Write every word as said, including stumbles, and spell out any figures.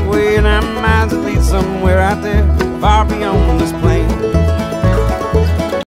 way, and our minds lead somewhere out there, far beyond.